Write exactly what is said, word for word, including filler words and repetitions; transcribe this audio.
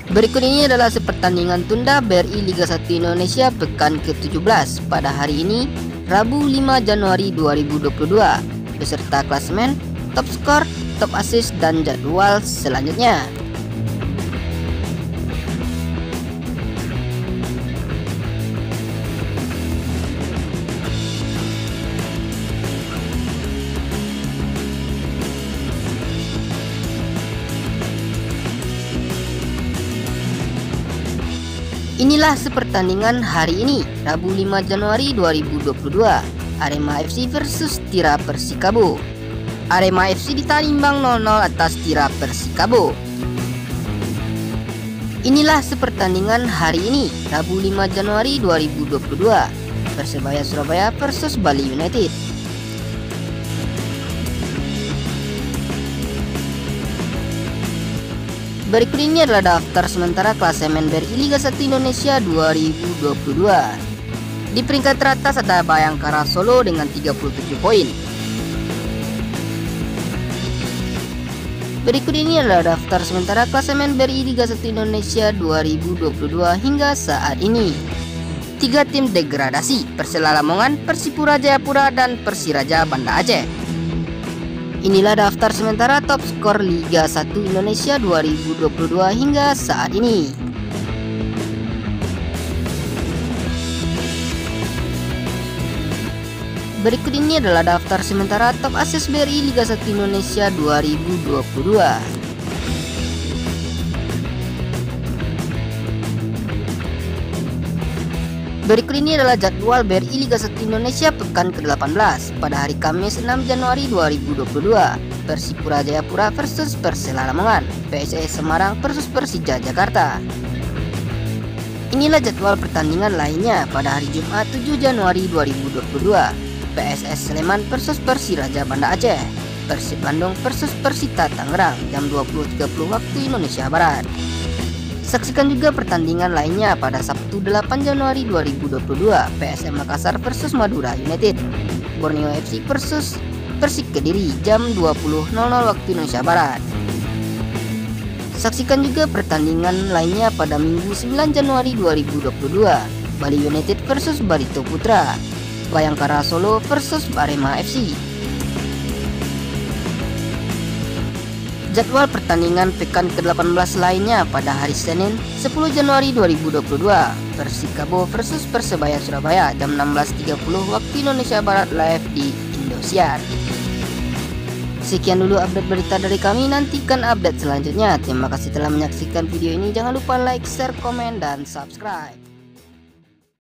Berikut ini adalah pertandingan tunda B R I Liga satu Indonesia pekan ke tujuh belas pada hari ini, Rabu lima Januari dua ribu dua puluh dua, beserta klasemen, top skor, top assist, dan jadwal selanjutnya. Inilah sepertandingan hari ini, Rabu lima Januari dua ribu dua puluh dua, Arema F C versus Tira Persikabo. Arema F C ditahan imbang nol nol atas Tira Persikabo. Inilah sepertandingan hari ini, Rabu lima Januari dua ribu dua puluh dua, Persebaya Surabaya versus Bali United. Berikut ini adalah daftar sementara klasemen B R I Liga satu Indonesia dua ribu dua puluh dua. Di peringkat teratas ada Bayangkara Solo dengan tiga puluh tujuh poin. Berikut ini adalah daftar sementara klasemen B R I Liga satu Indonesia dua ribu dua puluh dua hingga saat ini. Tiga tim degradasi, Persela Lamongan, Persipura Jayapura, dan Persiraja Banda Aceh. Inilah daftar sementara top skor Liga satu Indonesia dua ribu dua puluh dua hingga saat ini. Berikut ini adalah daftar sementara top assist B R I Liga satu Indonesia dua ribu dua puluh dua. Berikut ini adalah jadwal B R I Liga satu Indonesia pekan ke delapan belas pada hari Kamis enam Januari dua ribu dua puluh dua. Persipura Jayapura versus Persela Lamongan, P S S Semarang versus Persija Jakarta. Inilah jadwal pertandingan lainnya pada hari Jumat tujuh Januari dua ribu dua puluh dua. P S S Sleman versus Persiraja Banda Aceh, Persib Bandung versus Persita Tangerang jam dua puluh tiga puluh waktu Indonesia Barat. Saksikan juga pertandingan lainnya pada Sabtu delapan Januari dua ribu dua puluh dua, P S M Makassar versus Madura United, Borneo F C versus Persik Kediri jam dua puluh nol nol waktu Indonesia Barat. Saksikan juga pertandingan lainnya pada Minggu sembilan Januari dua ribu dua puluh dua, Bali United versus Barito Putra, Bayangkara Solo versus Arema F C. Jadwal pertandingan pekan ke delapan belas lainnya pada hari Senin sepuluh Januari dua ribu dua puluh dua, Persikabo versus Persebaya Surabaya jam enam belas tiga puluh waktu Indonesia Barat live di Indosiar. Sekian dulu update berita dari kami, nantikan update selanjutnya. Terima kasih telah menyaksikan video ini, jangan lupa like, share, komen, dan subscribe.